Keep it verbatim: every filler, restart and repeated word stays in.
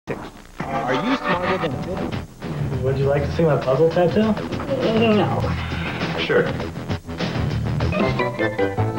Are you smarter than a fiddle? Would you like to see my puzzle tattoo? No. Sure.